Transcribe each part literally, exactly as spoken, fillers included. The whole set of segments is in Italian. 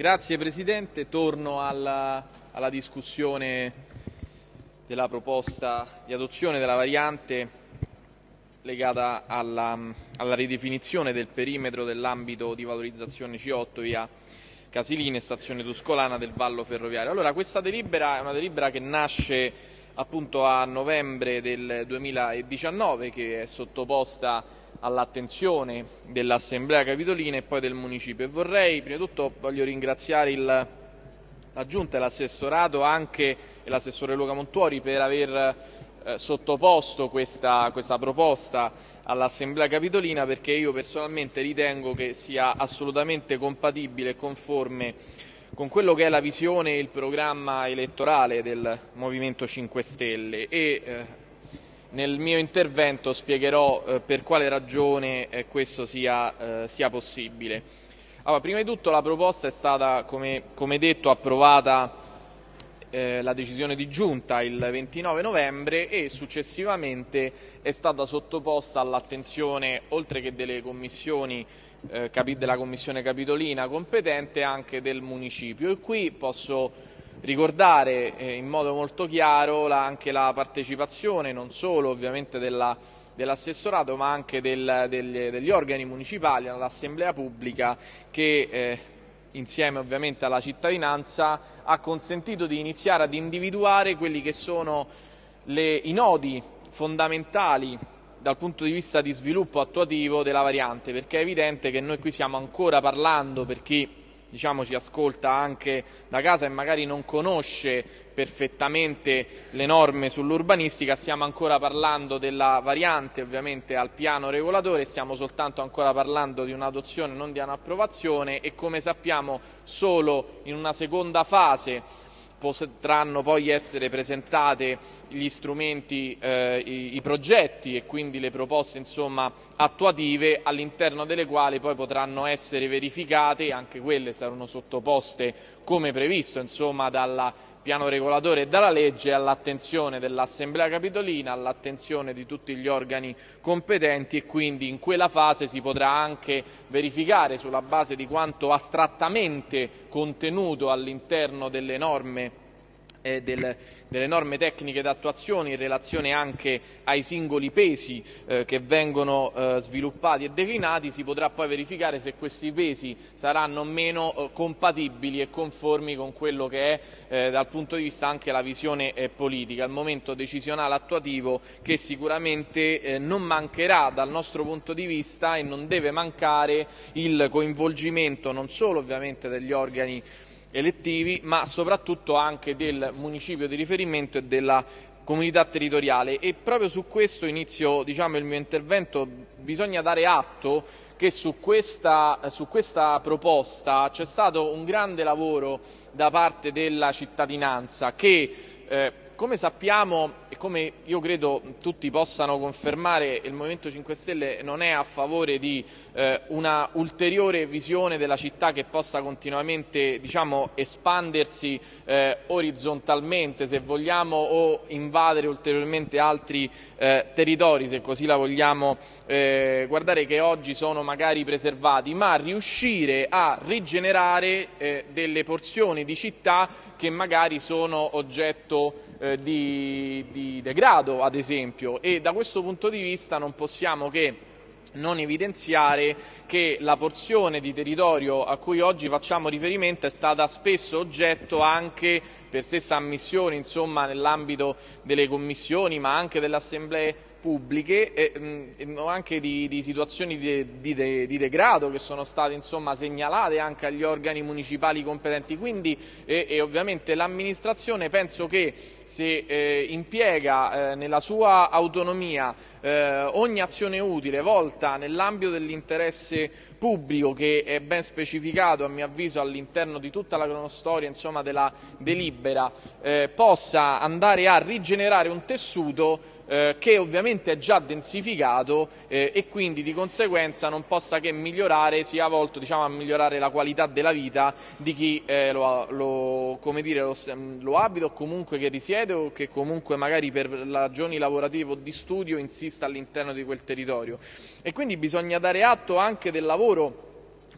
Grazie Presidente, torno alla, alla discussione della proposta di adozione della variante legata alla, alla ridefinizione del perimetro dell'ambito di valorizzazione C otto via Casilina e stazione Tuscolana del Vallo Ferroviario. Allora, questa delibera è una delibera che nasce appunto a novembre del duemiladiciannove, che è sottoposta all'attenzione dell'Assemblea Capitolina e poi del Municipio. E vorrei, prima di tutto, voglio ringraziare il, la Giunta e l'Assessorato, anche e l'assessore Luca Montuori, per aver eh, sottoposto questa, questa proposta all'Assemblea Capitolina, perché io personalmente ritengo che sia assolutamente compatibile e conforme con quello che è la visione e il programma elettorale del Movimento cinque Stelle e eh, nel mio intervento spiegherò eh, per quale ragione eh, questo sia, eh, sia possibile. Allora, prima di tutto la proposta è stata, come, come detto, approvata eh, la decisione di giunta il ventinove novembre e successivamente è stata sottoposta all'attenzione, oltre che delle commissioni eh, della Commissione Capitolina competente, anche del Municipio. E qui posso ricordare eh, in modo molto chiaro la, anche la partecipazione non solo ovviamente della, dell'assessorato, ma anche del, degli, degli organi municipali all'assemblea pubblica che eh, insieme ovviamente alla cittadinanza ha consentito di iniziare ad individuare quelli che sono le, i nodi fondamentali dal punto di vista di sviluppo attuativo della variante, perché è evidente che noi qui stiamo ancora parlando, per chi diciamo ci ascolta anche da casa e magari non conosce perfettamente le norme sull'urbanistica, stiamo ancora parlando della variante ovviamente al piano regolatore, stiamo soltanto ancora parlando di un'adozione, non di un'approvazione, e come sappiamo solo in una seconda fase potranno poi essere presentate gli strumenti, eh, i, i progetti e quindi le proposte insomma attuative, all'interno delle quali poi potranno essere verificate, e anche quelle saranno sottoposte come previsto insomma dal piano regolatore e dalla legge all'attenzione dell'Assemblea Capitolina, all'attenzione di tutti gli organi competenti, e quindi in quella fase si potrà anche verificare, sulla base di quanto astrattamente contenuto all'interno delle norme e del, delle norme tecniche d'attuazione in relazione anche ai singoli pesi eh, che vengono eh, sviluppati e declinati, si potrà poi verificare se questi pesi saranno o meno eh, compatibili e conformi con quello che è eh, dal punto di vista anche la visione eh, politica, il momento decisionale attuativo che sicuramente eh, non mancherà dal nostro punto di vista, e non deve mancare il coinvolgimento non solo ovviamente degli organi elettivi, ma soprattutto anche del municipio di riferimento e della comunità territoriale. E proprio su questo inizio diciamo, il mio intervento. Bisogna dare atto che su questa, su questa proposta c'è stato un grande lavoro da parte della cittadinanza che, eh, come sappiamo e come io credo tutti possano confermare, il Movimento cinque Stelle non è a favore di eh, una ulteriore visione della città che possa continuamente diciamo, espandersi eh, orizzontalmente, se vogliamo, o invadere ulteriormente altri eh, territori, se così la vogliamo eh, guardare, che oggi sono magari preservati, ma riuscire a rigenerare eh, delle porzioni di città che magari sono oggetto eh, di, di degrado, ad esempio, e da questo punto di vista non possiamo che non evidenziare che la porzione di territorio a cui oggi facciamo riferimento è stata spesso oggetto anche per stessa ammissione insomma nell'ambito delle commissioni, ma anche delle assemblee pubbliche, e mh, anche di, di situazioni di, di, de, di degrado che sono state insomma segnalate anche agli organi municipali competenti. Quindi e, e ovviamente l'amministrazione penso che se eh, impiega eh, nella sua autonomia eh, ogni azione utile volta nell'ambito dell'interesse pubblico, che è ben specificato a mio avviso all'interno di tutta la cronostoria insomma della delibera, eh, possa andare a rigenerare un tessuto eh, che ovviamente è già densificato eh, e quindi di conseguenza non possa che migliorare, sia volto diciamo, a migliorare la qualità della vita di chi eh, lo, lo, come dire, lo, lo abita, o comunque che risiede, o che comunque magari per ragioni lavorative o di studio insista all'interno di quel territorio. E quindi bisogna dare atto anche del lavoro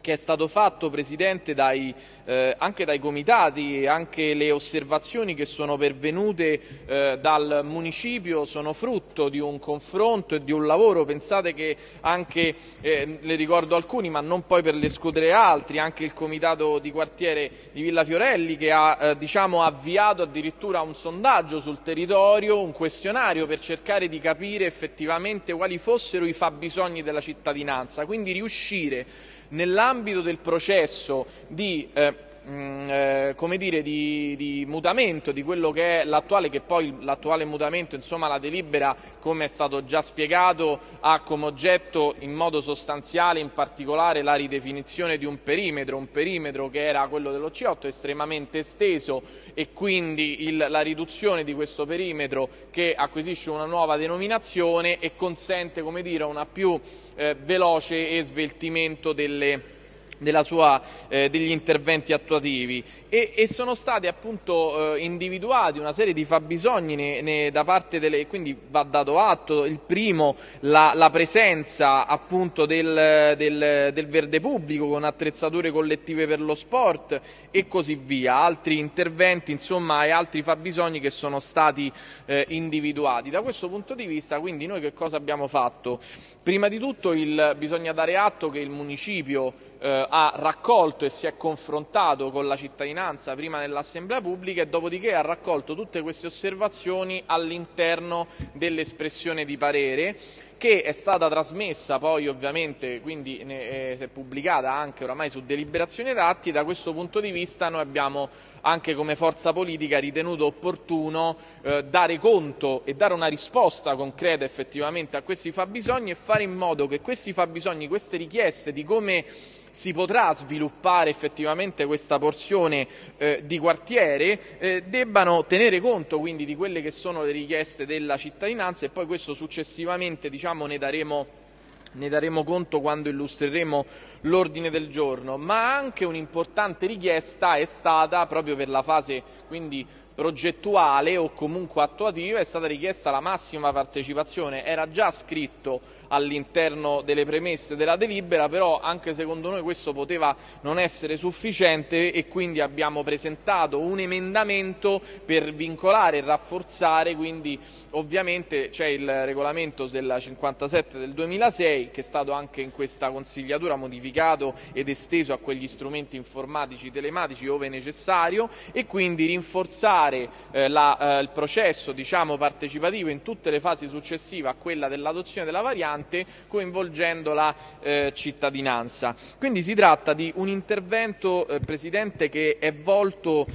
che è stato fatto, Presidente, dai, eh, anche dai comitati, anche le osservazioni che sono pervenute eh, dal municipio sono frutto di un confronto e di un lavoro. Pensate che anche, eh, le ricordo alcuni, ma non poi per escludere altri, anche il comitato di quartiere di Villa Fiorelli che ha eh, diciamo, avviato addirittura un sondaggio sul territorio, un questionario per cercare di capire effettivamente quali fossero i fabbisogni della cittadinanza, quindi riuscire nell'ambito del processo di, eh, mh, eh, come dire, di, di mutamento di quello che è l'attuale, che poi l'attuale mutamento, insomma la delibera, come è stato già spiegato, ha come oggetto in modo sostanziale in particolare la ridefinizione di un perimetro, un perimetro che era quello dello C otto estremamente esteso, e quindi il, la riduzione di questo perimetro che acquisisce una nuova denominazione e consente, come dire, una più Eh, veloce e sveltimento delle, della sua, eh, degli interventi attuativi e, e sono stati appunto eh, individuati una serie di fabbisogni ne, ne, da parte delle, quindi va dato atto. Il primo, la, la presenza appunto del, del, del verde pubblico con attrezzature collettive per lo sport e così via, altri interventi insomma e altri fabbisogni che sono stati eh, individuati. Da questo punto di vista quindi noi che cosa abbiamo fatto? Prima di tutto il, bisogna dare atto che il municipio eh, ha raccolto e si è confrontato con la cittadinanza prima nell'assemblea pubblica e dopodiché ha raccolto tutte queste osservazioni all'interno dell'espressione di parere, che è stata trasmessa poi ovviamente, quindi ne è pubblicata anche oramai su deliberazione d'atti. Da questo punto di vista noi abbiamo anche come forza politica ritenuto opportuno eh, dare conto e dare una risposta concreta effettivamente a questi fabbisogni e fare in modo che questi fabbisogni, queste richieste di come si potrà sviluppare effettivamente questa porzione eh, di quartiere eh, debbano tenere conto quindi di quelle che sono le richieste della cittadinanza, e poi questo successivamente diciamo ne daremo ne daremo conto quando illustreremo l'ordine del giorno. Ma anche un'importante richiesta è stata, proprio per la fase quindi progettuale o comunque attuativa, è stata richiesta la massima partecipazione. Era già scritto all'interno delle premesse della delibera, però anche secondo noi questo poteva non essere sufficiente e quindi abbiamo presentato un emendamento per vincolare e rafforzare, quindi ovviamente c'è il regolamento della cinquantasette del duemilasei che è stato anche in questa consigliatura modificato ed esteso a quegli strumenti informatici telematici ove necessario, e quindi rinforzare eh, la, eh, il processo diciamo, partecipativo in tutte le fasi successive a quella dell'adozione della variante, coinvolgendo la eh, cittadinanza. Quindi si tratta di un intervento, eh, Presidente, che è volto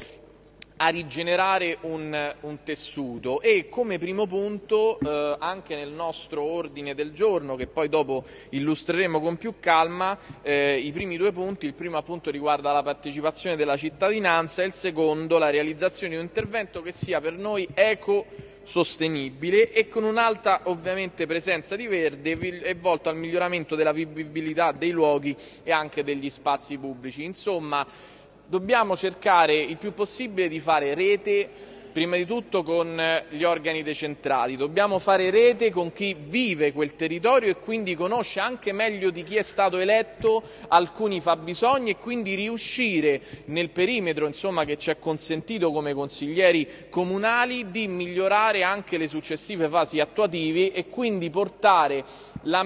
a rigenerare un, un tessuto, e come primo punto eh, anche nel nostro ordine del giorno, che poi dopo illustreremo con più calma, eh, i primi due punti. Il primo appunto riguarda la partecipazione della cittadinanza e il secondo la realizzazione di un intervento che sia per noi eco, sostenibile e con un'alta ovviamente presenza di verde e volto al miglioramento della vivibilità dei luoghi e anche degli spazi pubblici. Insomma, dobbiamo cercare il più possibile di fare rete, prima di tutto con gli organi decentrati, dobbiamo fare rete con chi vive quel territorio e quindi conosce anche meglio di chi è stato eletto alcuni fabbisogni, e quindi riuscire nel perimetro insomma, che ci è consentito come consiglieri comunali di migliorare anche le successive fasi attuative e quindi portare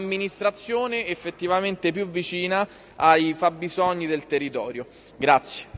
l'amministrazione effettivamente più vicina ai fabbisogni del territorio. Grazie.